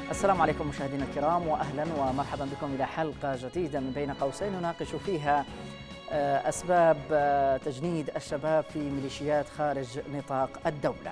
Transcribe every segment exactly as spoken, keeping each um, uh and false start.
السلام عليكم مشاهدينا الكرام، واهلا ومرحبا بكم الى حلقه جديده من بين قوسين نناقش فيها اسباب تجنيد الشباب في ميليشيات خارج نطاق الدوله.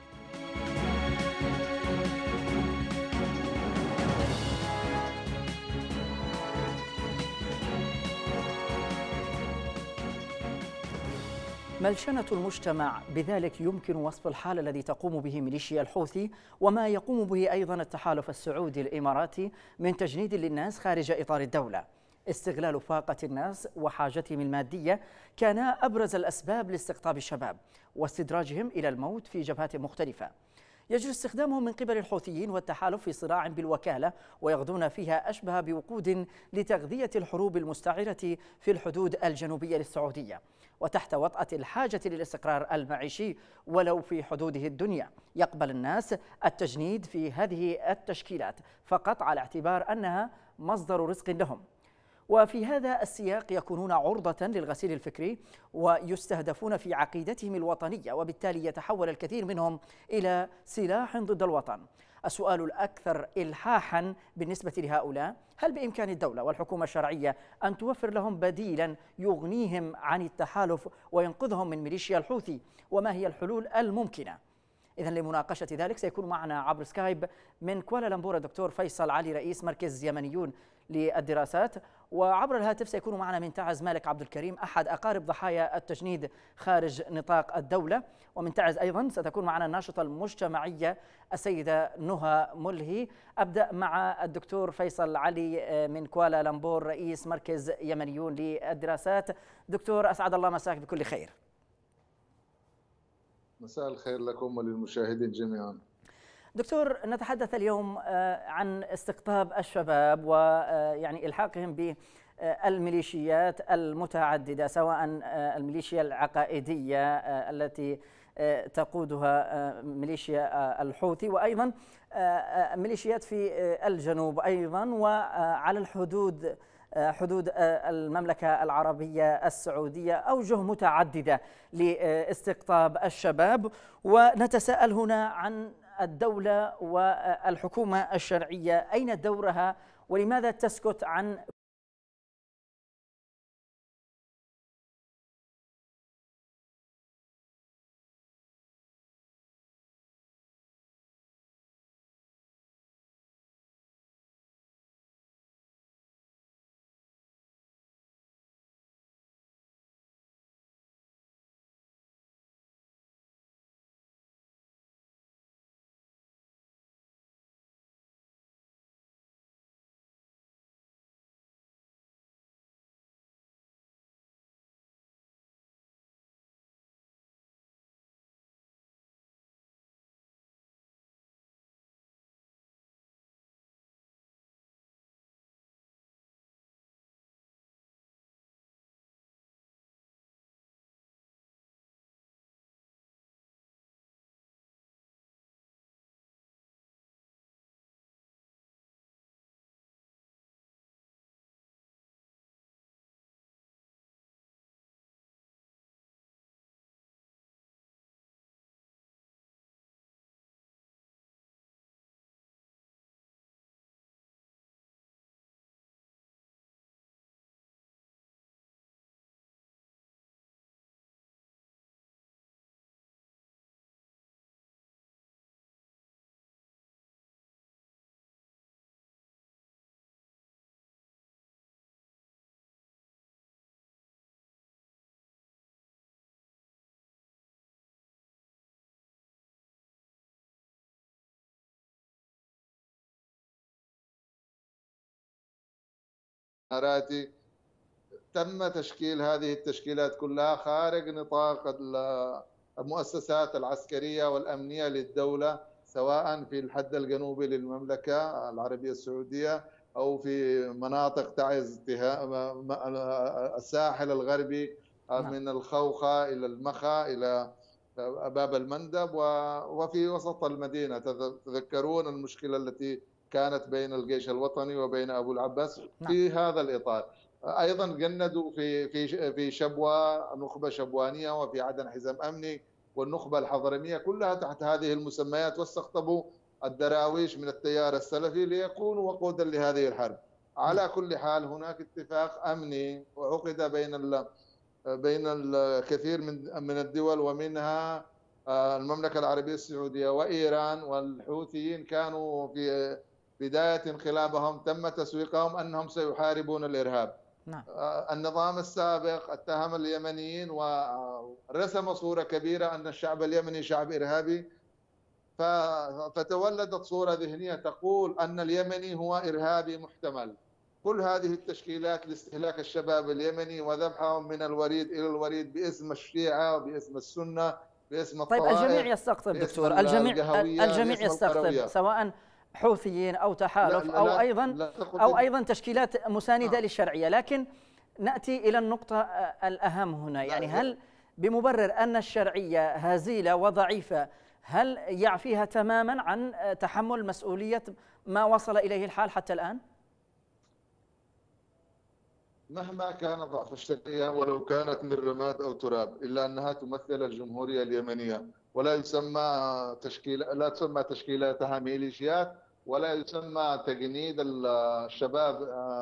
ملشنة المجتمع، بذلك يمكن وصف الحال الذي تقوم به ميليشيا الحوثي وما يقوم به أيضا التحالف السعودي الإماراتي من تجنيد للناس خارج إطار الدولة. استغلال فاقة الناس وحاجتهم المادية كان أبرز الأسباب لاستقطاب الشباب واستدراجهم إلى الموت في جبهات مختلفة. يجري استخدامهم من قبل الحوثيين والتحالف في صراع بالوكالة، ويغدون فيها أشبه بوقود لتغذية الحروب المستعرة في الحدود الجنوبية للسعودية، وتحت وطأة الحاجة للاستقرار المعيشي ولو في حدوده الدنيا. يقبل الناس التجنيد في هذه التشكيلات فقط على اعتبار أنها مصدر رزق لهم، وفي هذا السياق يكونون عرضة للغسيل الفكري ويستهدفون في عقيدتهم الوطنية، وبالتالي يتحول الكثير منهم إلى سلاح ضد الوطن. السؤال الأكثر إلحاحا بالنسبة لهؤلاء: هل بإمكان الدولة والحكومة الشرعية أن توفر لهم بديلا يغنيهم عن التحالف وينقذهم من ميليشيا الحوثي؟ وما هي الحلول الممكنة؟ إذن لمناقشة ذلك سيكون معنا عبر سكايب من كوالالمبور الدكتور فيصل علي، رئيس مركز يمنيون للدراسات، وعبر الهاتف سيكون معنا من تعز مالك عبد الكريم، أحد أقارب ضحايا التجنيد خارج نطاق الدولة. ومن تعز أيضا ستكون معنا الناشطة المجتمعية السيدة نهى ملهي. أبدأ مع الدكتور فيصل علي من كوالالمبور، رئيس مركز يمنيون للدراسات. دكتور، أسعد الله مساك بكل خير. مساء الخير لكم وللمشاهدين جميعا. دكتور، نتحدث اليوم عن استقطاب الشباب ويعني إلحاقهم بالميليشيات المتعددة، سواء الميليشيا العقائدية التي تقودها ميليشيا الحوثي، وأيضا ميليشيات في الجنوب أيضا، وعلى الحدود حدود المملكة العربية السعودية، أوجه متعددة لاستقطاب الشباب. ونتساءل هنا عن الدولة والحكومة الشرعية، أين دورها ولماذا تسكت عن إماراتي تم تشكيل هذه التشكيلات كلها خارج نطاق المؤسسات العسكرية والأمنية للدولة، سواء في الحد الجنوبي للمملكة العربية السعودية أو في مناطق تعز الساحل الغربي من الخوخة إلى المخا إلى باب المندب وفي وسط المدينة. تذكرون المشكلة التي كانت بين الجيش الوطني وبين أبو العباس في هذا الإطار. أيضا جندوا في في في شبوة، نخبة شبوانية، وفي عدن حزام أمني، والنخبة الحضرمية، كلها تحت هذه المسميات، واستقطبوا الدراويش من التيار السلفي ليكونوا وقودا لهذه الحرب. على كل حال هناك اتفاق أمني وعقد بين ال بين الكثير من من الدول، ومنها المملكة العربية السعودية وإيران والحوثيين. كانوا في بداية انقلابهم تم تسويقهم أنهم سيحاربون الإرهاب. نعم. النظام السابق اتهم اليمنيين ورسم صورة كبيرة أن الشعب اليمني شعب إرهابي، فتولدت صورة ذهنية تقول أن اليمني هو إرهابي محتمل. كل هذه التشكيلات لاستهلاك الشباب اليمني وذبحهم من الوريد إلى الوريد باسم الشيعة وباسم السنة باسم الطائف. طيب الجميع يستقطب دكتور، الجميع الجميع يستقطب، سواء حوثيين أو تحالف لا لا أو أيضا لا أو أيضا تشكيلات مساندة آه. للشرعية. لكن نأتي إلى النقطة الأهم هنا، يعني هل بمبرر أن الشرعية هزيلة وضعيفة هل يعفيها تماما عن تحمل مسؤولية ما وصل إليه الحال حتى الآن؟ مهما كان ضعف الشرعية ولو كانت من رماد أو تراب، إلا أنها تمثل الجمهورية اليمنية، ولا يسمى تشكيل لا تسمى تشكيلاتها ميليشيات، ولا يسمى تجنيد الشباب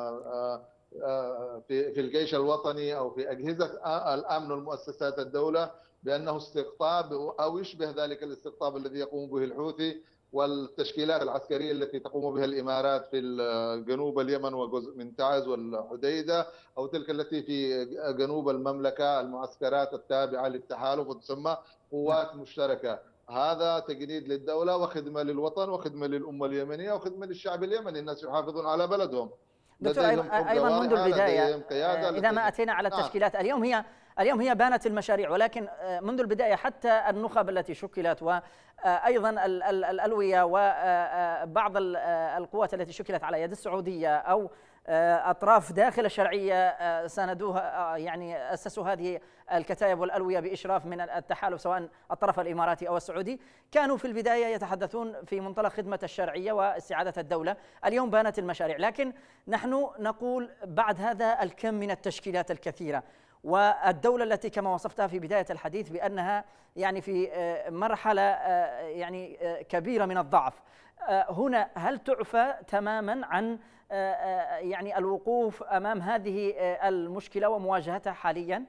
في في الجيش الوطني أو في أجهزة الأمن ومؤسسات الدولة بأنه استقطاب أو يشبه ذلك الاستقطاب الذي يقوم به الحوثي والتشكيلات العسكرية التي تقوم بها الإمارات في جنوب اليمن وجزء من تعز والحديدة، أو تلك التي في جنوب المملكة المعسكرات التابعة للتحالف وتسمى قوات مشتركة. هذا تجنيد للدولة وخدمة للوطن وخدمة للأمة اليمنية وخدمة للشعب اليمني. الناس يحافظون على بلدهم. دكتور أيضا منذ البداية إذا ما أتينا على التشكيلات اليوم هي اليوم هي بانت المشاريع، ولكن منذ البداية حتى النخب التي شكلت وأيضا الألوية وبعض القوات التي شكلت على يد السعودية أو أطراف داخل الشرعية ساندوها، يعني أسسوا هذه الكتائب والألوية بإشراف من التحالف سواء الطرف الإماراتي أو السعودي، كانوا في البداية يتحدثون في منطلق خدمة الشرعية واستعادة الدولة. اليوم بانت المشاريع، لكن نحن نقول بعد هذا الكم من التشكيلات الكثيرة والدولة التي كما وصفتها في بداية الحديث بأنها يعني في مرحلة يعني كبيرة من الضعف، هنا هل تعفى تماما عن يعني الوقوف أمام هذه المشكلة ومواجهتها حاليا؟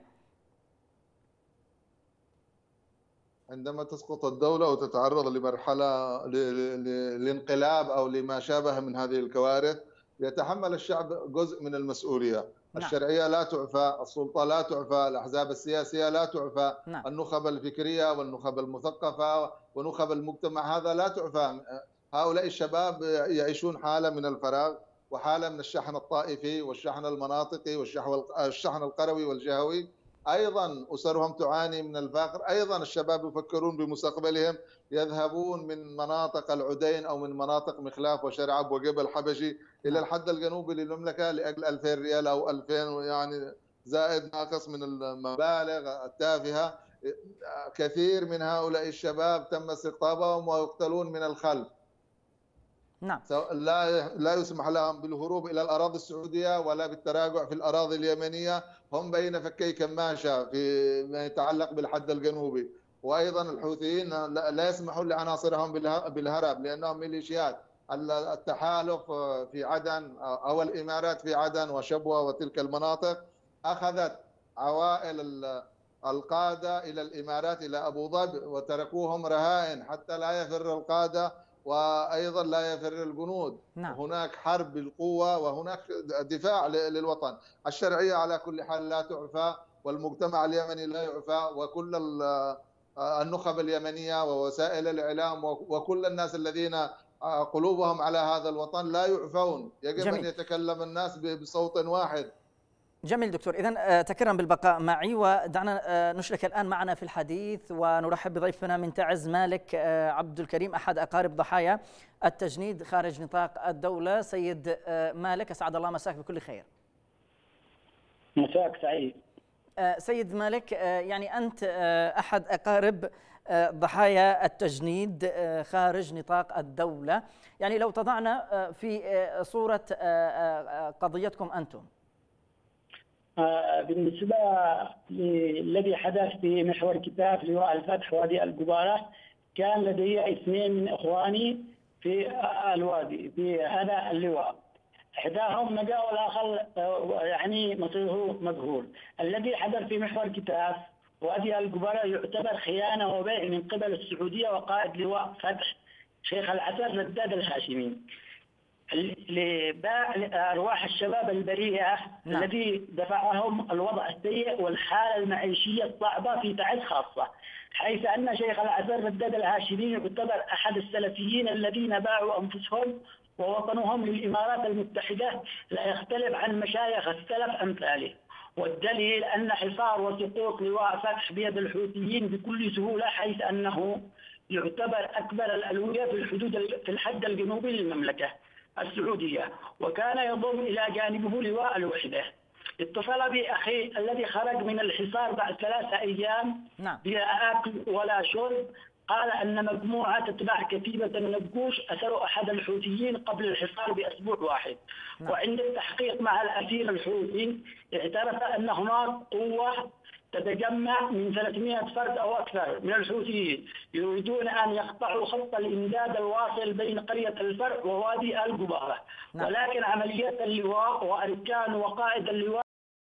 عندما تسقط الدولة وتتعرض لمرحلة للانقلاب أو لما شابه من هذه الكوارث يتحمل الشعب جزء من المسؤولية. نعم. الشرعية لا تعفى، السلطة لا تعفى، الأحزاب السياسية لا تعفى، نعم. النخب الفكرية والنخب المثقفة ونخب المجتمع هذا لا تعفى. هؤلاء الشباب يعيشون حالة من الفراغ وحالة من الشحن الطائفي والشحن المناطقي والشحن القروي والجهوي. أيضا أسرهم تعاني من الفقر، أيضا الشباب يفكرون بمستقبلهم، يذهبون من مناطق العدين أو من مناطق مخلاف وشرعب وجبل حبشي إلى الحد الجنوبي للمملكة لأجل ألفين ريال أو ألفين يعني زائد ناقص من المبالغ التافهة. كثير من هؤلاء الشباب تم استقطابهم ويقتلون من الخلف. نعم. لا لا يسمح لهم بالهروب الى الاراضي السعوديه ولا بالتراجع في الاراضي اليمنيه، هم بين فكي كماشه في ما يتعلق بالحد الجنوبي. وايضا الحوثيين لا يسمحون لعناصرهم بالهرب لانهم ميليشيات. التحالف في عدن او الامارات في عدن وشبوه وتلك المناطق اخذت عوائل القاده الى الامارات الى ابو ظبي وتركوهم رهائن حتى لا يفر القاده وأيضا لا يفر الجنود. نعم. هناك حرب بالقوة وهناك دفاع للوطن. الشرعية على كل حال لا تعفى والمجتمع اليمني لا يعفى، وكل النخب اليمنية ووسائل الإعلام وكل الناس الذين قلوبهم على هذا الوطن لا يعفون. يجب جميل. أن يتكلم الناس بصوت واحد. جميل دكتور، إذن تكرم بالبقاء معي ودعنا نشرك الآن معنا في الحديث ونرحب بضيفنا من تعز مالك عبد الكريم أحد أقارب ضحايا التجنيد خارج نطاق الدولة. سيد مالك أسعد الله مساك بكل خير. مساك سعيد. سيد مالك، يعني أنت أحد أقارب ضحايا التجنيد خارج نطاق الدولة، يعني لو تضعنا في صورة قضيتكم أنتم. بالنسبة للذي حدث في محور كتاف لواء الفتح وادي القبارة، كان لدي اثنين من إخواني في الوادي في هذا اللواء، إحداهم نجا والآخر يعني مصيره مجهول. الذي حدث في محور كتاف وادي الجبراء يعتبر خيانة وبيع من قبل السعودية وقائد لواء فتح شيخ العسل رداد الهاشمي لباع أرواح الشباب البريئة. نعم. الذي دفعهم الوضع السيء والحالة المعيشية الصعبة في تعز خاصة، حيث أن شيخ العسل رداد الهاشمي يعتبر أحد السلفيين الذين باعوا أنفسهم ووطنهم للإمارات المتحدة لا يختلف عن مشايخ السلف أمثاله. والدليل أن حصار وسقوط لواء فتح بيد الحوثيين بكل سهولة، حيث أنه يعتبر أكبر الألوية في الحدود في الحد الجنوبي للمملكة السعودية، وكان يضم إلى جانبه لواء الوحدة. اتصل بي أخي الذي خرج من الحصار بعد ثلاثة أيام بلا أكل ولا شرب، قال أن مجموعة تتبع كتيبة النقوش أسروا أحد الحوثيين قبل الحصار بأسبوع واحد. نعم. وعند التحقيق مع الأسير الحوثي اعترف أن هناك قوة تتجمع من ثلاثمائة فرد أو أكثر من الحوثيين يريدون أن يقطعوا خط الإمداد الواصل بين قرية الفرع ووادي الجبارة. نعم. ولكن عملية اللواء وأركان وقائد اللواء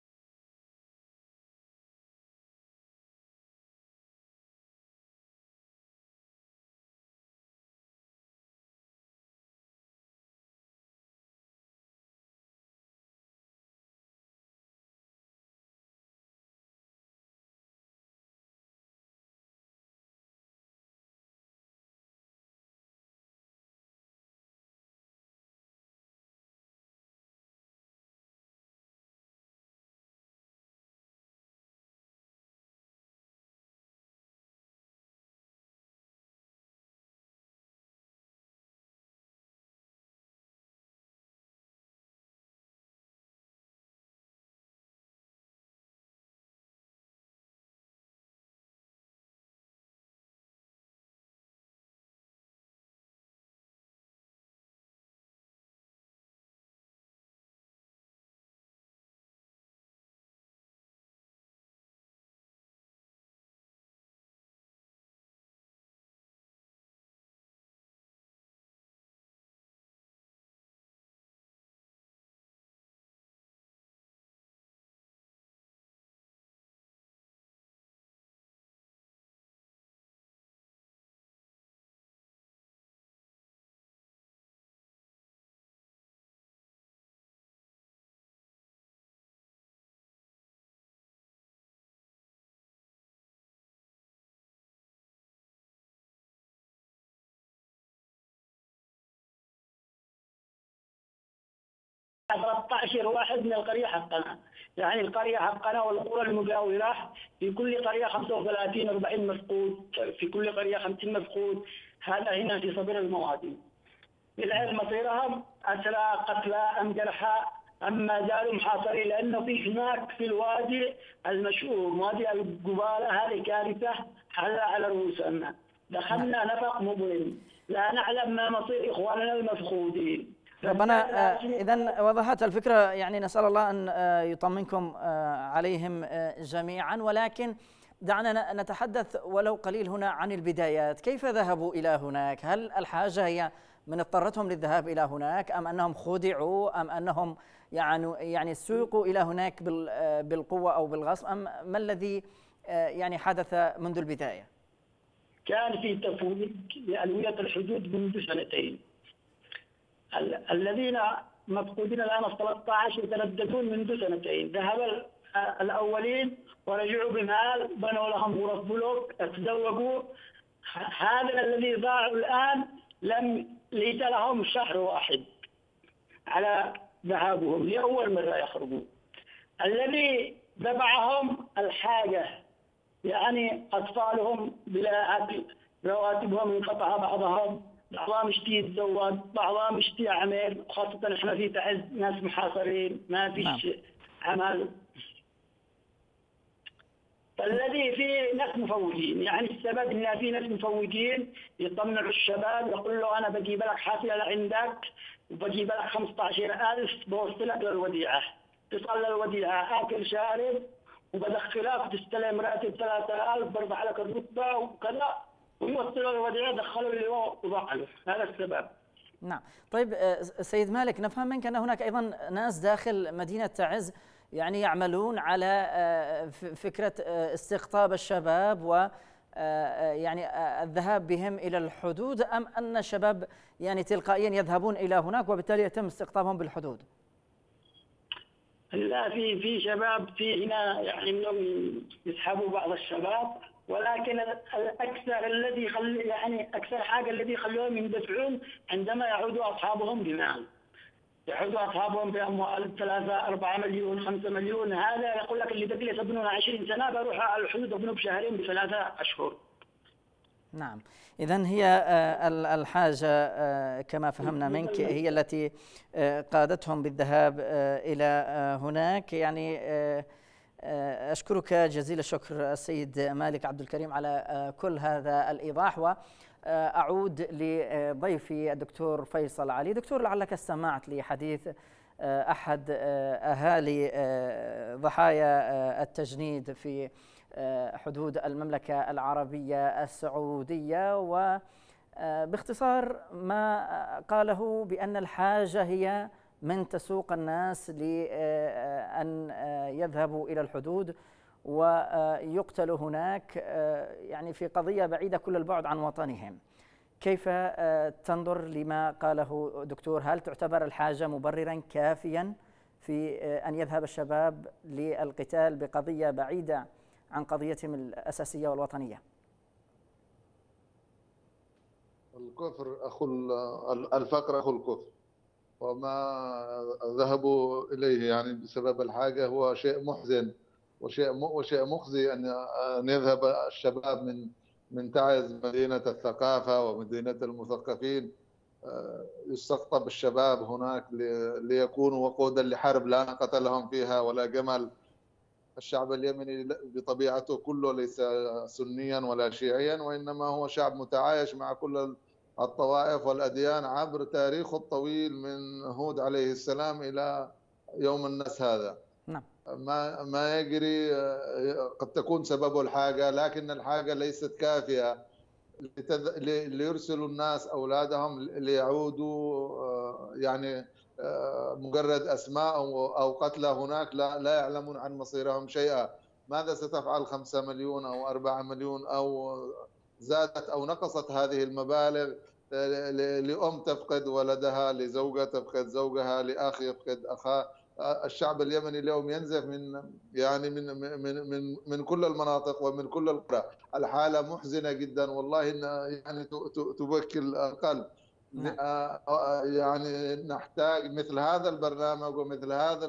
ثلاثة عشر واحد من القرية حقنا، يعني القرية حقنا والقرى المجاورة في كل قرية خمسة وثلاثين أربعين مفقود، في كل قرية خمسين مفقود. هذا هنا في صبر الموادي. بالعلم مصيرهم أسرى قتلى أم جرحى أم ما زالوا محاصرين، لأنه في هناك في الوادي المشؤوم وادي الجبالة هذه كارثة حل على رؤوسنا. دخلنا نفق مظلم لا نعلم ما مصير إخواننا المفقودين. ربنا إذا وضحت الفكرة، يعني نسأل الله أن يطمنكم عليهم جميعا، ولكن دعنا نتحدث ولو قليل هنا عن البدايات. كيف ذهبوا إلى هناك؟ هل الحاجة هي من اضطرتهم للذهاب إلى هناك، أم أنهم خدعوا، أم أنهم يعني يعني سوقوا إلى هناك بالقوة أو بالغصب، أم ما الذي يعني حدث منذ البداية؟ كان في تفويض لألوية الحدود منذ سنتين. الذين مفقودين الآن في ثلاثة عشر يترددون منذ سنتين. ذهب الأولين ورجعوا بمال، بنوا لهم غرف بلوك، تزوجوا. هذا الذي ضاعوا الآن لم ليس لهم شهر واحد على ذهابهم، لأول مرة يخرجوا. الذي دفعهم الحاجة، يعني أطفالهم بلا أكل، رواتبهم انقطع بعضهم، بعضهم اشتي يتزوج، بعضهم اشتي يعمل، خاصة احنا في تعز ناس محاصرين ما فيش عمل. فالذي في ناس مفوجين، يعني السبب ان في ناس مفوجين يطمعوا الشباب، يقول له انا بجيب لك حافله لعندك وبجيب لك خمسة عشر ألف بوصلك للوديعه، تصل للوديعه اكل شارب وبدخلك وتستلم راتب ثلاثة آلاف، برفع لك الرتبه وكذا، ويوصلوا الوديعه دخلوا اللي هو وضع له. هذا السبب. نعم. طيب سيد مالك، نفهم منك أن هناك أيضا ناس داخل مدينة تعز يعني يعملون على فكرة استقطاب الشباب و يعني الذهاب بهم إلى الحدود، أم أن الشباب يعني تلقائيا يذهبون إلى هناك وبالتالي يتم استقطابهم بالحدود؟ لا، في في شباب في هنا يعني انهم يسحبوا بعض الشباب، ولكن الاكثر الذي يخلي يعني اكثر حاجه الذي يخلوهم يندفعون عندما يعودوا اصحابهم بمال. يعودوا اصحابهم باموال ثلاثة أربعة مليون خمسة مليون، هذا يقول لك اللي بقي يبنون عشرين سنه بروح على الحدود ابنوا بشهرين بثلاثه اشهر. نعم. إذن هي الحاجة كما فهمنا منك هي التي قادتهم بالذهاب إلى هناك. يعني أشكرك جزيل الشكر السيد مالك عبد الكريم على كل هذا الإيضاح، وأعود لضيفي الدكتور فيصل علي. دكتور، لعلك استمعت لحديث أحد أهالي ضحايا التجنيد في حدود المملكة العربية السعودية، وباختصار ما قاله بأن الحاجة هي من تسوق الناس لأن يذهبوا إلى الحدود ويقتلوا هناك، يعني في قضية بعيدة كل البعد عن وطنهم. كيف تنظر لما قاله دكتور؟ هل تعتبر الحاجة مبررا كافيا في أن يذهب الشباب للقتال بقضية بعيدة عن قضيتهم الأساسية والوطنية؟ الكفر أخو الفقر أخو الكفر، وما ذهبوا إليه يعني بسبب الحاجة هو شيء محزن وشيء وشيء مخزي أن أن يذهب الشباب من من تعز مدينة الثقافة ومدينة المثقفين، يستقطب الشباب هناك ليكونوا وقودا لحرب لا ناقة لهم فيها ولا جمل. الشعب اليمني بطبيعته كله ليس سنيا ولا شيعيا، وإنما هو شعب متعايش مع كل الطوائف والأديان عبر تاريخه الطويل من هود عليه السلام إلى يوم الناس هذا. نعم. ما ما يجري قد تكون سببه الحاجة، لكن الحاجة ليست كافية ليرسلوا الناس أولادهم ليعودوا يعني مجرد أسماء أو قتلى هناك لا لا يعلمون عن مصيرهم شيئا. ماذا ستفعل خمسة مليون أو أربعة مليون أو زادت أو نقصت هذه المبالغ لأم تفقد ولدها، لزوجة تفقد زوجها، لأخ يفقد أخاه؟ الشعب اليمني اليوم ينزف من يعني من من من من كل المناطق ومن كل القرى. الحالة محزنة جدا والله، يعني تبكي القلب. يعني نحتاج مثل هذا البرنامج ومثل هذا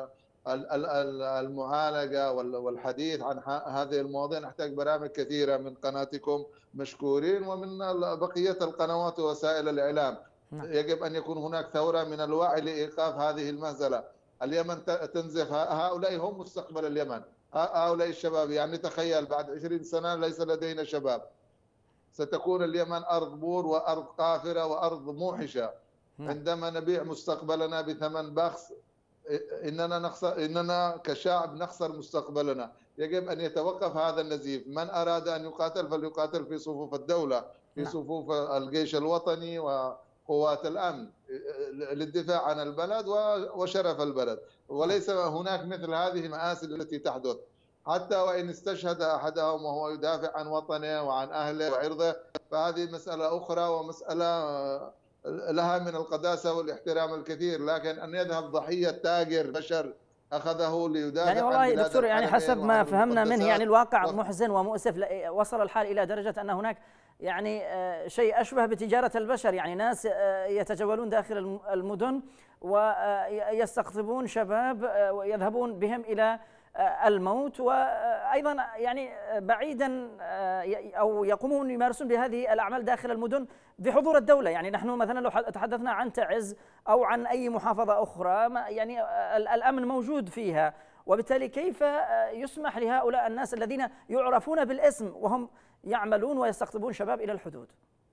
المعالجة والحديث عن هذه المواضيع. نحتاج برامج كثيرة من قناتكم مشكورين ومن بقية القنوات ووسائل الإعلام. يجب أن يكون هناك ثورة من الوعي لإيقاف هذه المهزلة. اليمن تنزف، هؤلاء هم مستقبل اليمن، هؤلاء الشباب. يعني تخيل بعد عشرين سنة ليس لدينا شباب، ستكون اليمن أرض بور وأرض قافرة وأرض موحشة. عندما نبيع مستقبلنا بثمن بخس إننا نخسر، إننا كشعب نخسر مستقبلنا. يجب أن يتوقف هذا النزيف. من أراد أن يقاتل فليقاتل في صفوف الدولة، في صفوف الجيش الوطني وقوات الأمن للدفاع عن البلد وشرف البلد، وليس هناك مثل هذه المآسي التي تحدث. حتى وإن استشهد أحدهم وهو يدافع عن وطنه وعن أهله وعرضه فهذه مسألة أخرى ومسألة لها من القداسة والاحترام الكثير، لكن أن يذهب ضحية تاجر بشر أخذه ليدافع يعني والله عن بلاد دكتور، يعني حسب ما فهمنا منه يعني الواقع و... محزن ومؤسف. وصل الحال إلى درجة أن هناك يعني شيء أشبه بتجارة البشر، يعني ناس يتجولون داخل المدن ويستقطبون شباب ويذهبون بهم إلى الموت، وأيضا يعني بعيدا أو يقومون يمارسون بهذه الأعمال داخل المدن بحضور الدولة. يعني نحن مثلا لو تحدثنا عن تعز أو عن أي محافظة أخرى يعني الأمن موجود فيها، وبالتالي كيف يسمح لهؤلاء الناس الذين يعرفون بالاسم وهم يعملون ويستقطبون شباب إلى الحدود؟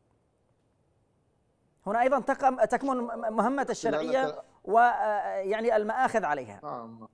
هنا أيضا تكمن مهمة الشرعية ويعني المآخذ عليها. نعم.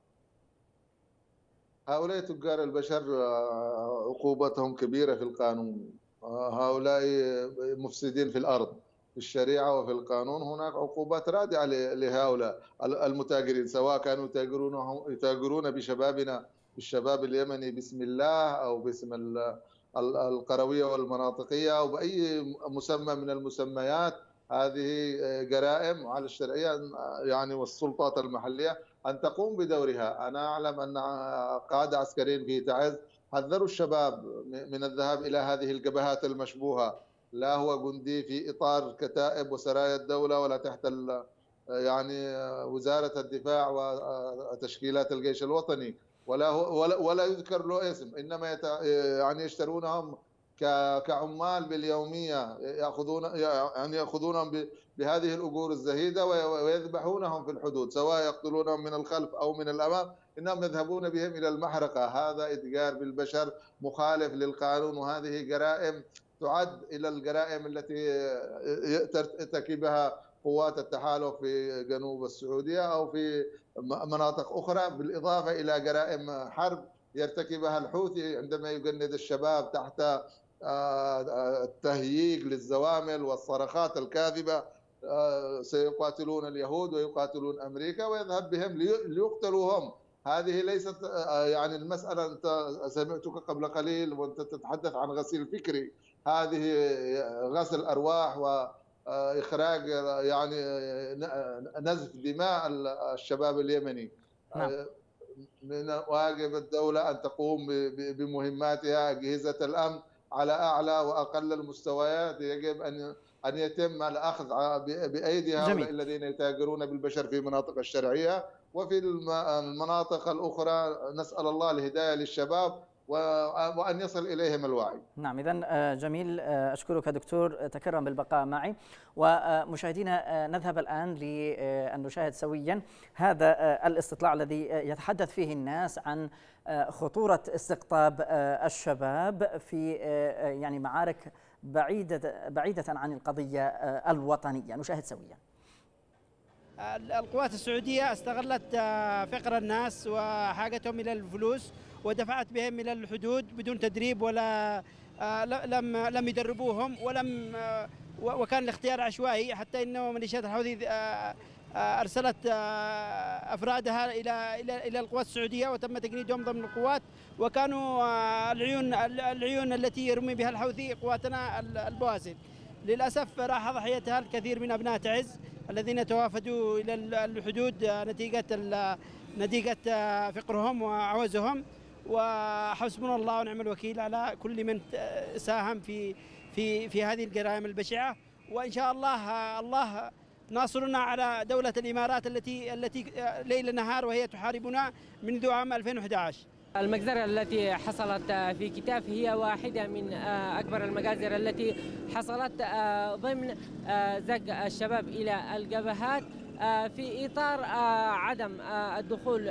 هؤلاء تجار البشر عقوبتهم كبيرة في القانون. هؤلاء مفسدين في الأرض، الشريعة وفي القانون هناك عقوبات رادعة لهؤلاء المتاجرين، سواء كانوا يتاجرون يتاجرون بشبابنا، بالشباب اليمني باسم الله أو باسم القروية والمناطقية أو بأي مسمى من المسميات. هذه جرائم على الشرعية يعني والسلطات المحلية أن تقوم بدورها. أنا أعلم أن قادة عسكريين في تعز حذروا الشباب من الذهاب إلى هذه الجبهات المشبوهة، لا هو جندي في إطار كتائب وسرايا الدولة ولا تحت يعني وزارة الدفاع وتشكيلات الجيش الوطني، ولا ولا, ولا يذكر له اسم، إنما يعني يشترونهم كعمال باليومية، يأخذون يعني يأخذونهم بهذه الأجور الزهيدة ويذبحونهم في الحدود، سواء يقتلونهم من الخلف أو من الأمام، إنهم يذهبون بهم إلى المحرقة. هذا إتجار بالبشر مخالف للقانون، وهذه جرائم تعد إلى الجرائم التي ترتكبها قوات التحالف في جنوب السعودية أو في مناطق أخرى، بالإضافة إلى جرائم حرب يرتكبها الحوثي عندما يجند الشباب تحت التهييج للزوامل والصرخات الكاذبة. سيقاتلون اليهود ويقاتلون أمريكا ويذهب بهم ليقتلوا هم. هذه ليست يعني المسألة، أنت سمعتك قبل قليل وأنت تتحدث عن غسيل فكري، هذه غسل أرواح وإخراج يعني نزف دماء الشباب اليمني. نعم. من واجب الدولة أن تقوم بمهماتها. أجهزة الأمن على أعلى وأقل المستويات يجب أن أن يتم الأخذ بأيدي هؤلاء الذين يتاجرون بالبشر في مناطق الشرعية وفي المناطق الأخرى. نسأل الله الهداية للشباب وأن يصل إليهم الوعي. نعم، إذن جميل، أشكرك دكتور، تكرم بالبقاء معي. ومشاهدينا نذهب الآن لأن نشاهد سويا هذا الاستطلاع الذي يتحدث فيه الناس عن خطورة استقطاب الشباب في يعني معارك بعيدة بعيدة عن القضية الوطنية. نشاهد سويا. القوات السعودية استغلت فقر الناس وحاجتهم إلى الفلوس ودفعت بهم إلى الحدود بدون تدريب، ولا لم لم يدربوهم ولم وكان الاختيار عشوائي، حتى انه ميليشيات الحوثي ارسلت افرادها الى الى الى القوات السعوديه وتم تجنيدهم ضمن القوات، وكانوا العيون العيون التي يرمي بها الحوثي قواتنا البواسل. للاسف راح ضحيتها الكثير من ابناء تعز الذين توافدوا الى الحدود نتيجه نتيجه فقرهم وعوزهم، وحسبنا الله ونعم الوكيل على كل من ساهم في في في هذه الجرائم البشعه. وان شاء الله الله ناصرنا على دولة الإمارات التي التي ليل نهار وهي تحاربنا منذ عام ألفين وأحد عشر. المجزرة التي حصلت في كتاف هي واحدة من أكبر المجازر التي حصلت ضمن زج الشباب إلى الجبهات في إطار عدم الدخول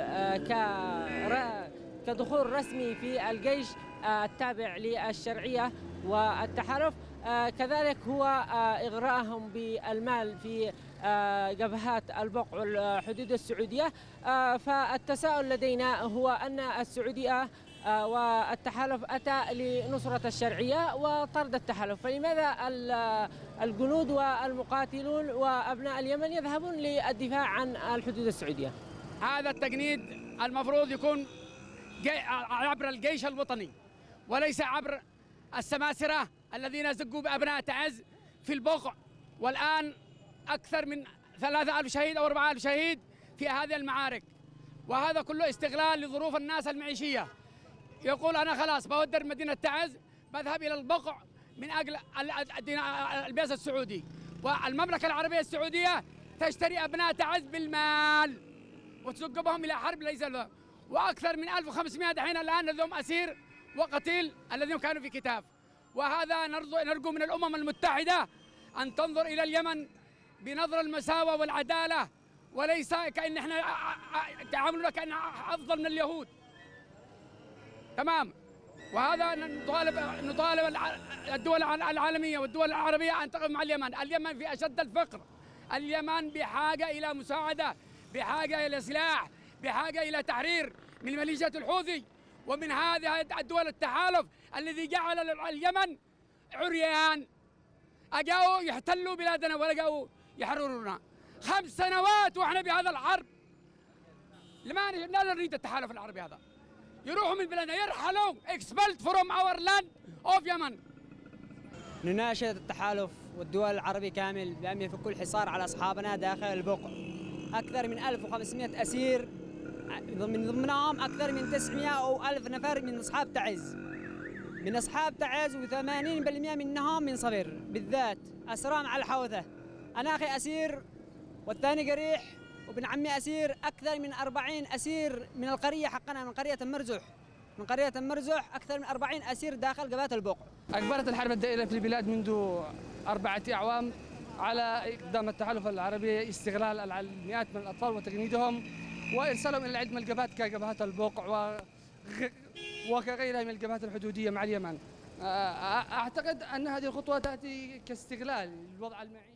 كدخول رسمي في الجيش التابع للشرعية والتحالف، كذلك هو إغراءهم بالمال في جبهات البقع والحدود السعودية. فالتساؤل لدينا هو أن السعودية والتحالف أتى لنصرة الشرعية وطرد التحالف، فلماذا الجنود والمقاتلون وأبناء اليمن يذهبون للدفاع عن الحدود السعودية؟ هذا التجنيد المفروض يكون عبر الجيش الوطني وليس عبر السماسرة الذين زقوا بأبناء تعز في البقع، والآن أكثر من ثلاثة آلاف شهيد أو أربعة آلاف شهيد في هذه المعارك، وهذا كله استغلال لظروف الناس المعيشية. يقول أنا خلاص بودر مدينة تعز، بذهب إلى البقع من أجل البيس السعودي، والمملكة العربية السعودية تشتري أبناء تعز بالمال وتزق بهم إلى حرب ليس له. وأكثر من ألف وخمسمائة دحين الآن لديهم أسير وقتيل الذين كانوا في كتاف. وهذا نرجو من الأمم المتحدة أن تنظر إلى اليمن بنظر المساواة والعدالة، وليس كأن احنا تعاملنا كأن أفضل من اليهود. تمام. وهذا نطالب نطالب الدول العالمية والدول العربية أن تقف مع اليمن. اليمن في أشد الفقر، اليمن بحاجة إلى مساعدة، بحاجة إلى سلاح، بحاجة إلى تحرير من ميليشيات الحوثي ومن هذه الدول التحالف الذي جعل اليمن عريان. اجاوا يحتلوا بلادنا ولا جاوا يحررونا. خمس سنوات واحنا بهذا الحرب. لما لا نريد التحالف العربي هذا. يروحوا من بلادنا، يرحلوا expelled from our land of يمن. نناشد التحالف والدول العربي كامل بأن يفكوا الحصار على أصحابنا داخل البقع. أكثر من ألف وخمسمائة أسير، من ضمنهم أكثر من تسعمائة أو ألف نفر من أصحاب تعز. من أصحاب تعز وثمانين بالمئة منهم من صفر بالذات أسرى مع الحوثة. أنا أخي أسير والثاني قريح وابن عمي أسير. أكثر من أربعين أسير من القرية حقنا، من قرية مرزح من قرية مرزح أكثر من أربعين أسير داخل قبات البقع. أجبرت الحرب الدائرة في البلاد منذ أربعة أعوام على إقدام التحالف العربي استغلال المئات من الأطفال وتجنيدهم وإرسالهم إلى العدة من الجبهات كجبهات البقع وكغيرها من الجبهات الحدودية مع اليمن. أعتقد أن هذه الخطوة تأتي كاستغلال الوضع المعيشي.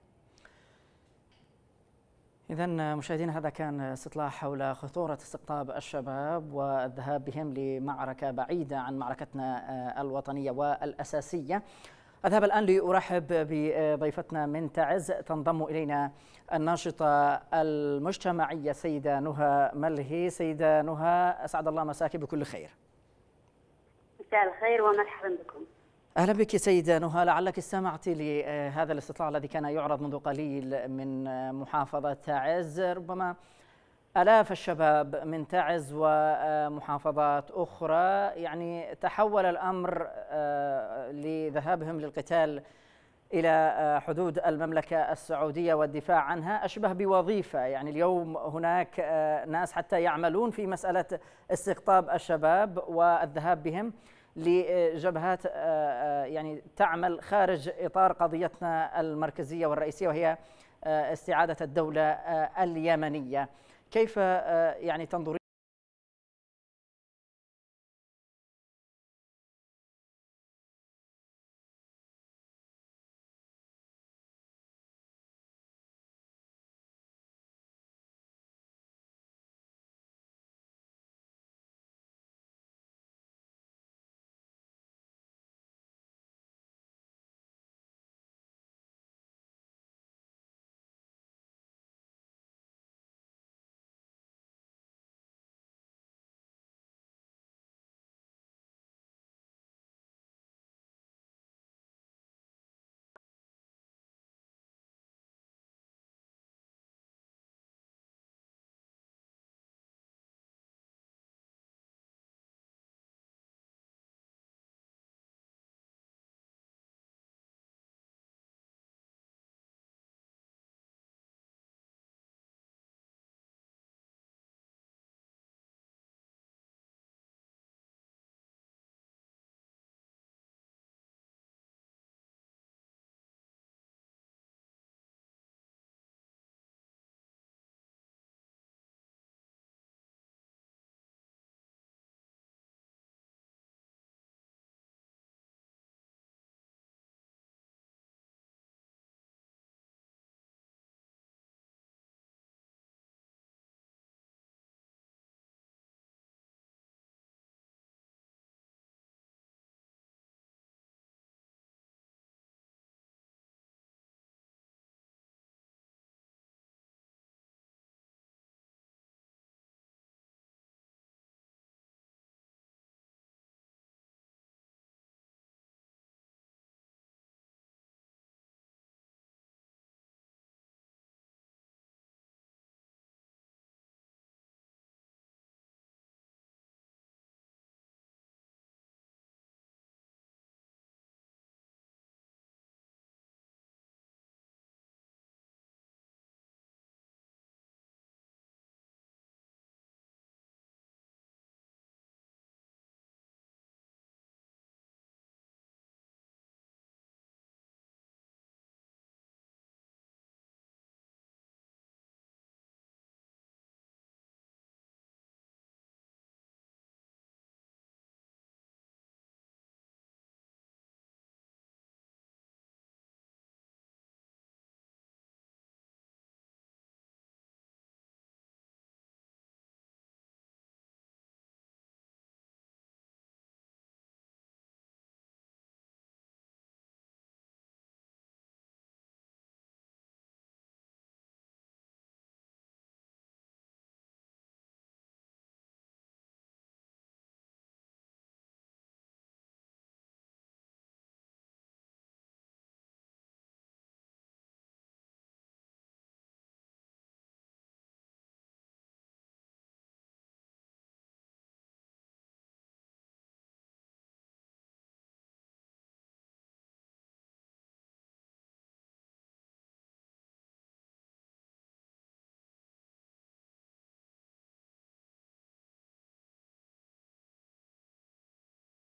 إذن مشاهدينا، هذا كان استطلاع حول خطورة استقطاب الشباب والذهاب بهم لمعركة بعيدة عن معركتنا الوطنية والأساسية. أذهب الآن لأرحب بضيفتنا من تعز. تنضم إلينا الناشطة المجتمعية سيدة نهى ملهي. سيدة نهى، أسعد الله مساكي بكل خير. مساء الخير ومرحبا بكم. أهلا بك سيدة نهى. لعلك استمعت لهذا الاستطلاع الذي كان يعرض منذ قليل من محافظة تعز. ربما آلاف الشباب من تعز ومحافظات أخرى، يعني تحول الأمر لذهابهم للقتال إلى حدود المملكة السعودية والدفاع عنها أشبه بوظيفة. يعني اليوم هناك ناس حتى يعملون في مسألة استقطاب الشباب والذهاب بهم لجبهات يعني تعمل خارج إطار قضيتنا المركزية والرئيسية، وهي استعادة الدولة اليمنية. كيف يعني تنظرين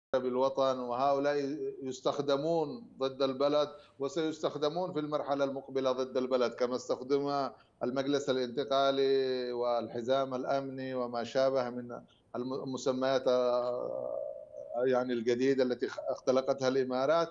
بالوطن، وهؤلاء يستخدمون ضد البلد وسيستخدمون في المرحلة المقبلة ضد البلد، كما استخدم المجلس الانتقالي والحزام الأمني وما شابه من المسميات يعني الجديدة التي اختلقتها الإمارات.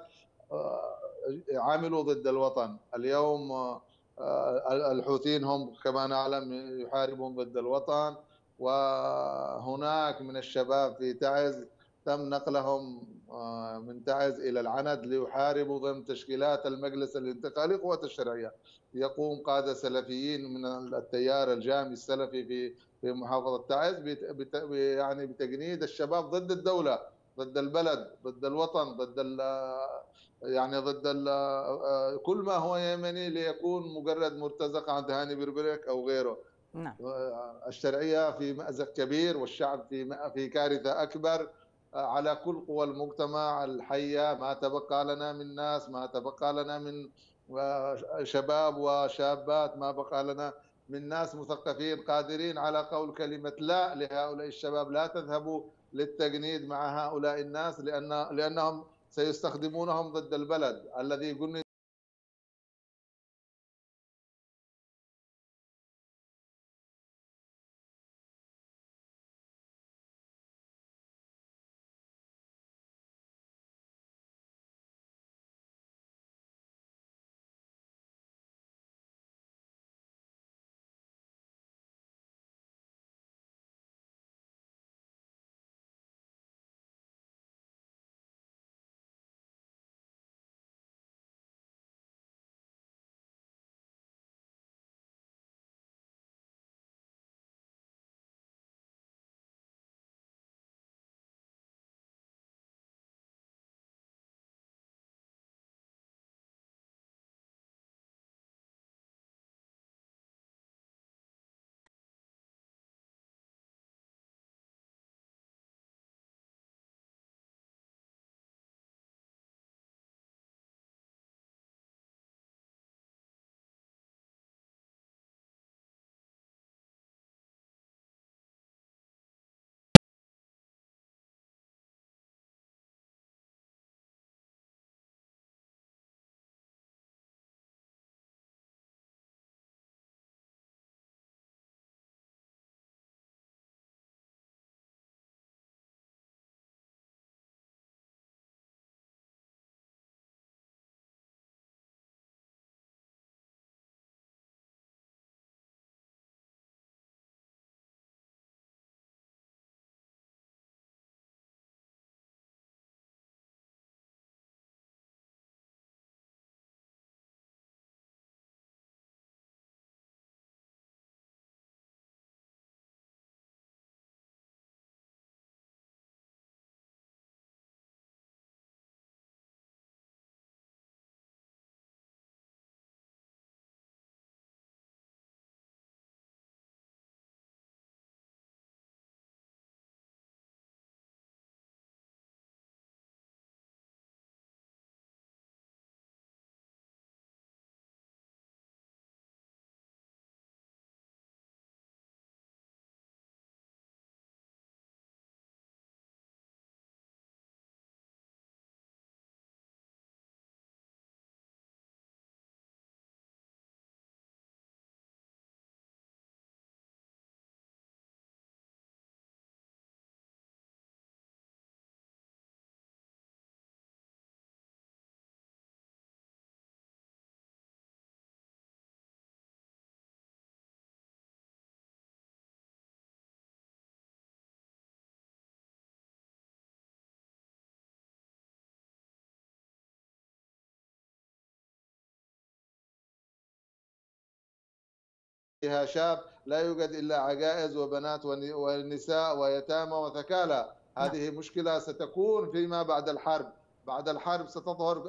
عملوا ضد الوطن. اليوم الحوثيين هم كما نعلم يحاربون ضد الوطن، وهناك من الشباب في تعز تم نقلهم من تعز إلى العند ليحاربوا ضمن تشكيلات المجلس الانتقالي قوة الشرعية. يقوم قادة سلفيين من التيار الجامي السلفي في في محافظة تعز يعني بتجنيد الشباب ضد الدولة، ضد البلد، ضد الوطن، ضد يعني ضد كل ما هو يمني ليكون مجرد مرتزقة عند هاني بربرك أو غيره. نعم. الشرعية في مأزق كبير، والشعب في في كارثة أكبر. على كل قوى المجتمع الحية، ما تبقى لنا من ناس، ما تبقى لنا من شباب وشابات، ما بقى لنا من ناس مثقفين قادرين على قول كلمة لا لهؤلاء الشباب. لا تذهبوا للتجنيد مع هؤلاء الناس، لأن لأنهم سيستخدمونهم ضد البلد الذي قلنا فيها شاب لا يوجد إلا عجائز وبنات ونساء ويتامى وثكالى. هذه مشكلة ستكون فيما بعد الحرب. بعد الحرب ستظهر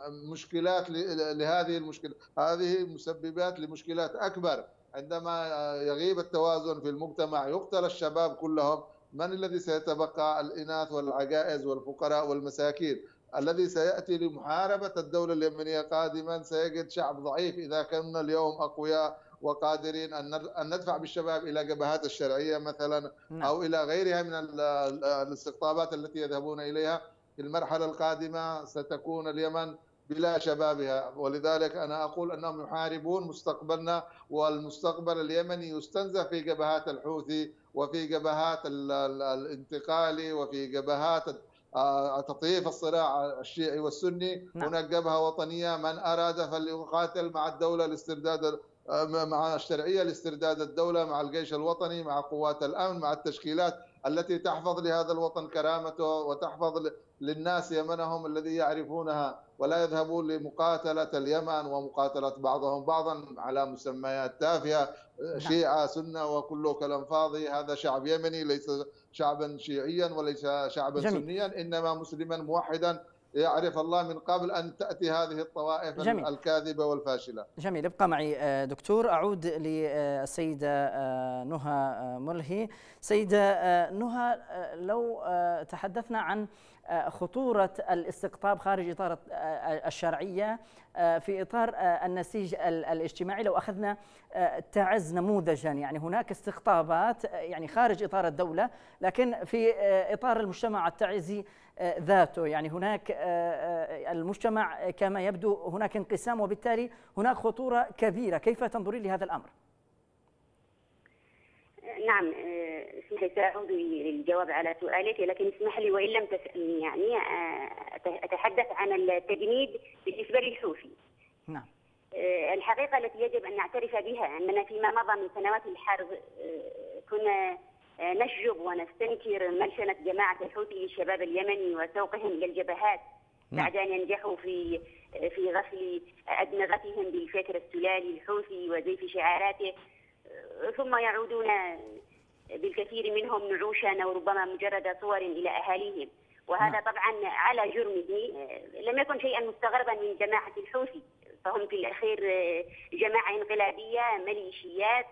مشكلات لهذه المشكلة. هذه مسببات لمشكلات أكبر. عندما يغيب التوازن في المجتمع يقتل الشباب كلهم، من الذي سيتبقى؟ الإناث والعجائز والفقراء والمساكين. الذي سيأتي لمحاربة الدولة اليمنية قادما سيجد شعب ضعيف. إذا كنا اليوم أقوياء وقادرين أن ندفع بالشباب إلى جبهات الشرعية مثلا أو إلى غيرها من الاستقطابات التي يذهبون إليها، في المرحلة القادمة ستكون اليمن بلا شبابها، ولذلك أنا أقول أنهم يحاربون مستقبلنا، والمستقبل اليمني يستنزف في جبهات الحوثي وفي جبهات الانتقالي وفي جبهات تطييف الصراع الشيعي والسني. نعم. هناك جبهة وطنية، من أراد فليقاتل مع الدولة الاسترداد، مع الشرعية لاسترداد الدولة، مع الجيش الوطني، مع قوات الأمن، مع التشكيلات التي تحفظ لهذا الوطن كرامته وتحفظ للناس يمنهم الذي يعرفونها، ولا يذهبون لمقاتلة اليمن ومقاتلة بعضهم بعضا على مسميات تافهة، شيعة سنة وكله كلام فاضي. هذا شعب يمني ليس شعبا شيعيا وليس شعبا جميل. سنيا، إنما مسلما موحدا يعرف الله من قبل أن تأتي هذه الطوائف جميل. الكاذبة والفاشلة. جميل. ابقى معي دكتور. أعود للسيدة نهى ملهي. سيدة نهى، لو تحدثنا عن خطورة الاستقطاب خارج إطار الشرعية في إطار النسيج الاجتماعي، لو أخذنا تعز نموذجا، يعني هناك استقطابات يعني خارج إطار الدولة لكن في إطار المجتمع التعزي ذاته، يعني هناك المجتمع كما يبدو هناك انقسام، وبالتالي هناك خطورة كبيرة. كيف تنظرين لهذا الأمر؟ نعم، اسمح لي سأعود للجواب على سؤالك، لكن اسمح لي وإن لم تسألني يعني أتحدث عن التجنيد بالنسبة للحوثي. نعم. الحقيقة التي يجب أن نعترف بها أننا فيما مضى من سنوات الحرب كنا نشجب ونستنكر ملشنة جماعة الحوثي للشباب اليمني وسوقهم إلى الجبهات بعد أن ينجحوا في في غسل أدمغتهم بالفكر السلالي الحوثي وزيف شعاراته، ثم يعودون بالكثير منهم نعوشا وربما مجرد صور إلى أهاليهم، وهذا طبعا على جرمه لم يكن شيئا مستغربا من جماعة الحوثي، فهم في الأخير جماعة انقلابية ميليشيات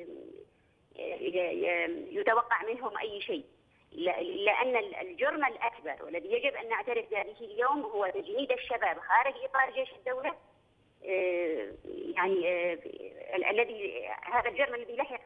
يتوقع منهم أي شيء، لأن الجرم الأكبر والذي يجب أن نعترف به اليوم هو تجنيد الشباب خارج إطار جيش الدولة، يعني الذي هذا الجرم الذي لحق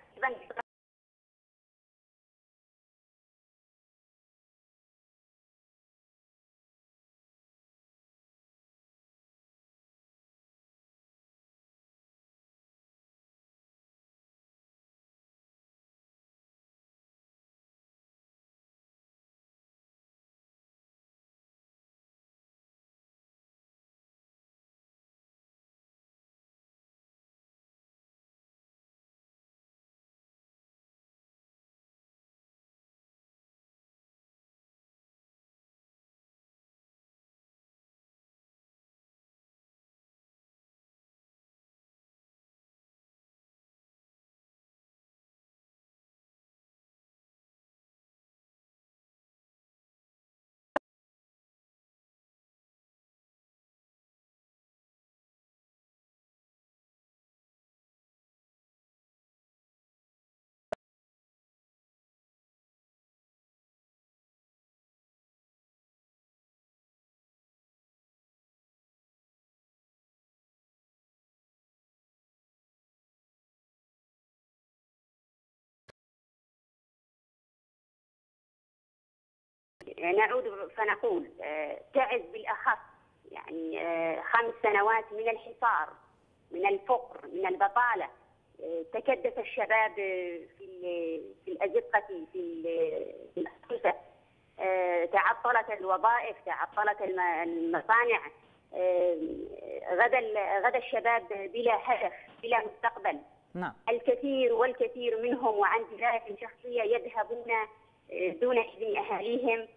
نعود فنقول تعز بالأخص يعني خمس سنوات من الحصار، من الفقر، من البطالة، تكدس الشباب في في الأزقة في الأسقف، تعطلت الوظائف، تعطلت المصانع، غدا غدا الشباب بلا هدف بلا مستقبل. نعم. الكثير والكثير منهم وعن دراية شخصية يذهبون دون إذن أهاليهم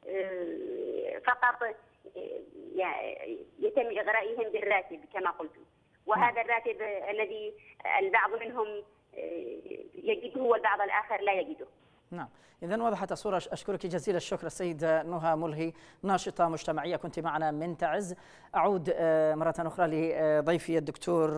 فقط يتم إغرائهم بالراتب كما قلت، وهذا الراتب الذي البعض منهم يجده والبعض الآخر لا يجده. نعم، إذن وضحت الصورة. أشكرك جزيل الشكر السيدة نهى ملهي، ناشطة مجتمعية، كنت معنا من تعز. أعود مرة أخرى لضيفي الدكتور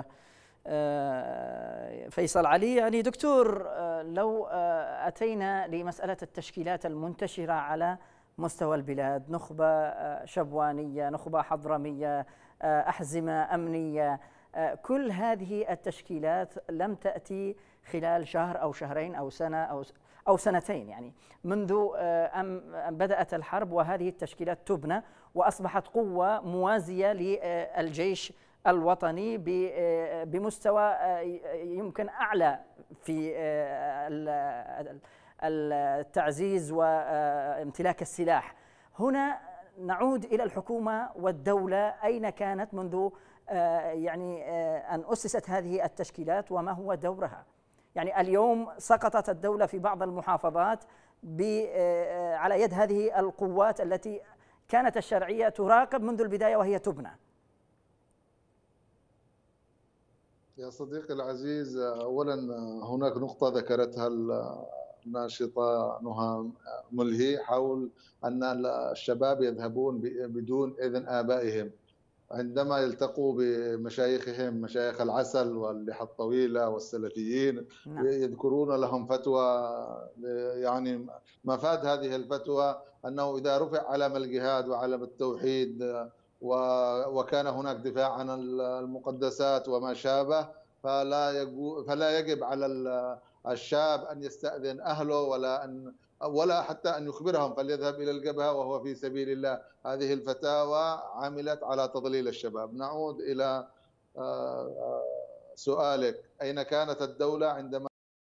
فيصل علي. يعني دكتور، لو أتينا لمسألة التشكيلات المنتشرة على مستوى البلاد، نخبة شبوانية، نخبة حضرمية، أحزمة أمنية، كل هذه التشكيلات لم تأتي خلال شهر أو شهرين أو سنة أو أو سنتين، يعني منذ أن بدأت الحرب وهذه التشكيلات تبنى وأصبحت قوة موازية للجيش الوطني بمستوى يمكن أعلى في التعزيز وامتلاك السلاح. هنا نعود إلى الحكومة والدولة، أين كانت منذ يعني أن أسست هذه التشكيلات وما هو دورها؟ يعني اليوم سقطت الدولة في بعض المحافظات على يد هذه القوات التي كانت الشرعية تراقب منذ البداية وهي تبنى. يا صديقي العزيز، أولا هناك نقطة ذكرتها الناشطة نهى ملهي حول أن الشباب يذهبون بدون إذن آبائهم عندما يلتقوا بمشايخهم، مشايخ العسل واللحى الطويلة والسلفيين. نعم. يذكرون لهم فتوى، يعني مفاد هذه الفتوى أنه إذا رفع علم الجهاد وعلم التوحيد وكان هناك دفاع عن المقدسات وما شابه، فلا فلا يجب على الشاب أن يستأذن أهله ولا أن ولا حتى أن يخبرهم، فليذهب إلى الجبهة وهو في سبيل الله. هذه الفتاوى عملت على تضليل الشباب. نعود إلى سؤالك، أين كانت الدولة عندما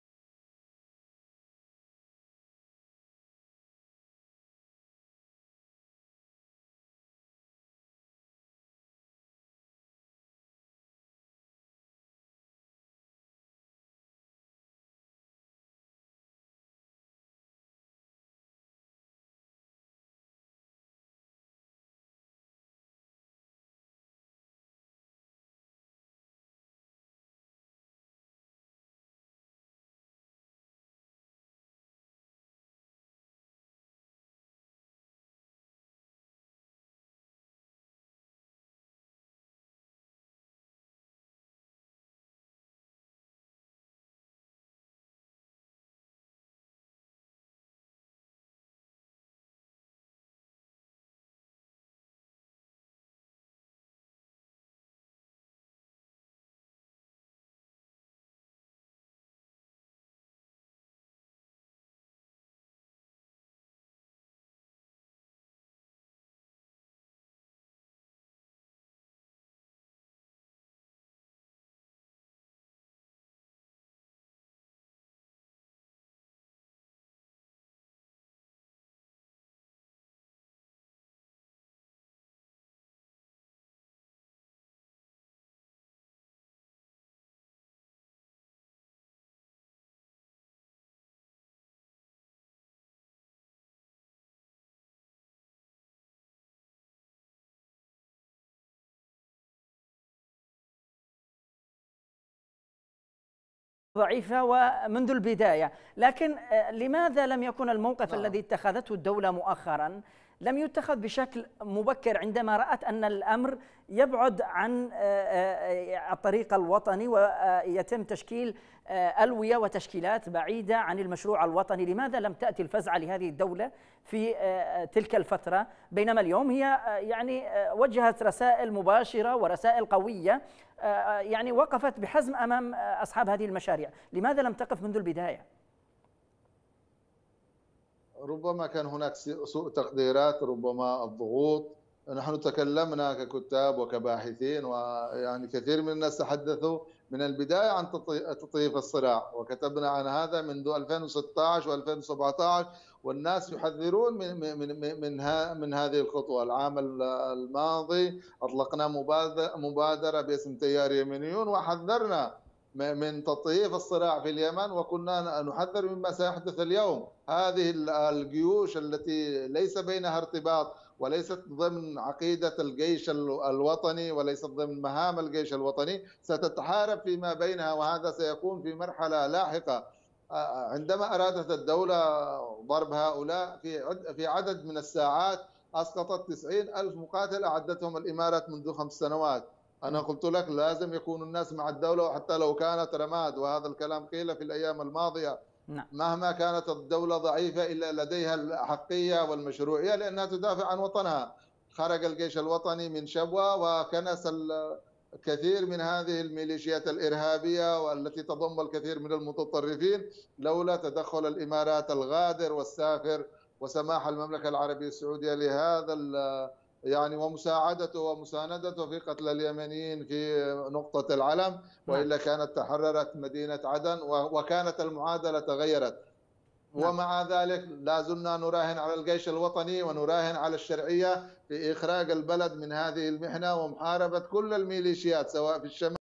ضعيفة ومنذ البداية، لكن لماذا لم يكن الموقف نعم. الذي اتخذته الدولة مؤخرا لم يتخذ بشكل مبكر عندما رأت أن الأمر يبعد عن الطريق الوطني ويتم تشكيل ألوية وتشكيلات بعيدة عن المشروع الوطني؟ لماذا لم تأتي الفزعة لهذه الدولة في تلك الفترة، بينما اليوم هي يعني وجهت رسائل مباشرة ورسائل قوية، يعني وقفت بحزم أمام أصحاب هذه المشاريع؟ لماذا لم تقف منذ البداية؟ ربما كان هناك سوء تقديرات، ربما الضغوط. نحن تكلمنا ككتاب وكباحثين، ويعني كثير من الناس تحدثوا من البداية عن تطييف الصراع، وكتبنا عن هذا منذ ألفين وستة عشر وألفين وسبعة عشر، والناس يحذرون من من من من, من هذه الخطوة. العام الماضي أطلقنا مبادرة باسم تيار يمنيون وحذرنا من تطييف الصراع في اليمن، وكنا نحذر مما سيحدث اليوم. هذه الجيوش التي ليس بينها ارتباط وليست ضمن عقيدة الجيش الوطني وليست ضمن مهام الجيش الوطني ستتحارب فيما بينها، وهذا سيكون في مرحلة لاحقة. عندما أرادت الدولة ضرب هؤلاء في في عدد من الساعات أسقطت تسعين ألف مقاتل أعدتهم الإمارات منذ خمس سنوات. أنا قلت لك لازم يكون الناس مع الدولة حتى لو كانت رماد، وهذا الكلام قيل في الأيام الماضية. نعم. مهما كانت الدولة ضعيفة إلا لديها الأحقية والمشروعية لأنها تدافع عن وطنها. خرج الجيش الوطني من شبوة وكنس كثير من هذه الميليشيات الإرهابية والتي تضم الكثير من المتطرفين لولا تدخل الإمارات الغادر والسافر وسماح المملكة العربية السعودية لهذا يعني ومساعدته ومساندته في قتل اليمنيين في نقطة العلم، وإلا كانت تحررت مدينة عدن وكانت المعادلة تغيرت. ومع ذلك لا زلنا نراهن على الجيش الوطني ونراهن على الشرعية في إخراج البلد من هذه المحنة ومحاربة كل الميليشيات سواء في الشمال